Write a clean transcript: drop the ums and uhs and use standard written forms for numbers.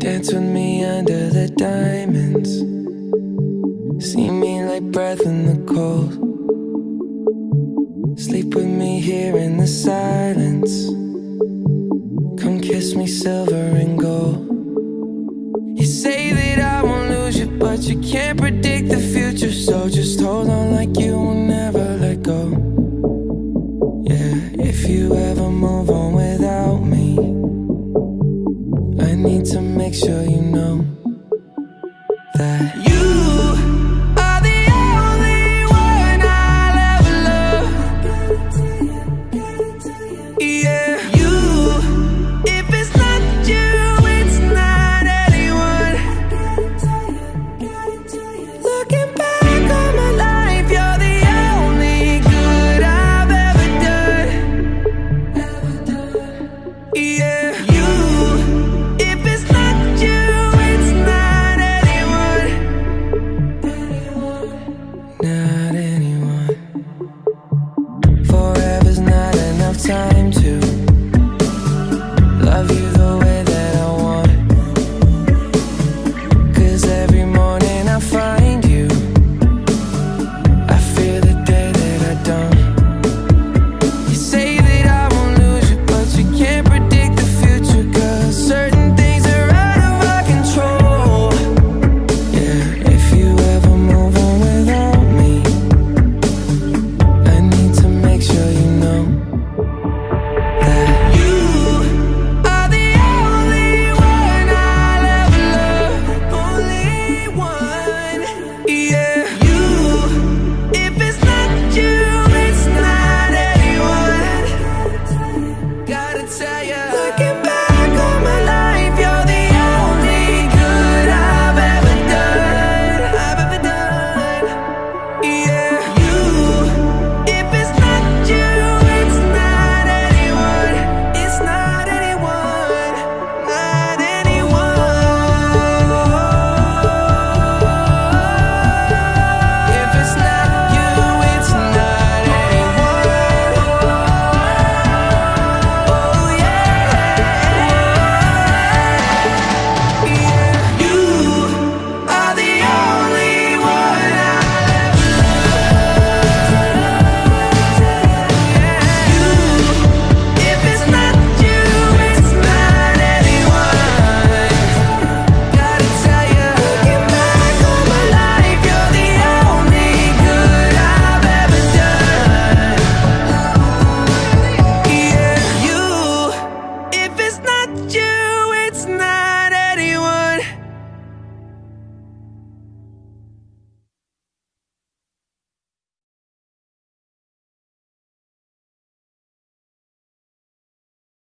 Dance with me under the diamonds. See me like breath in the cold. Sleep with me here in the silence. Come kiss me silver and gold. You say that I won't lose you, but you can't predict the future. So just hold on like you will never let go. Yeah, if you ever move on without me, I need to make sure you know that you are the only one I'll ever love. Yeah, you, if it's not you, it's not anyone. Looking back on my life, you're the only good I've ever done. Yeah, you, if it's not you, it's not anyone. Not anyone. Forever's not enough time to love you the way that I want. 'Cause every morning I find you, I fear the day that I don't. You say that I won't lose you, but you can't predict the future. 'Cause certain things are out of our control. Yeah, if you ever move on without me, I need to make sure you know that you are the only one I'll ever love. Only one. Yeah, you, if it's not you, it's not anyone. Gotta tell ya, looking back on my life, you're the only good I've ever done. I've ever done. Yeah, you, if it's not you, it's not anyone. It's not anyone. Not anyone. If it's not you, it's not anyone. Oh yeah. Yeah, you are the only one I'll ever love. You, if it's not you, it's not anyone. Gotta tell ya, looking back on my life, you're the only good I've ever done. Yeah, you, if it's not you,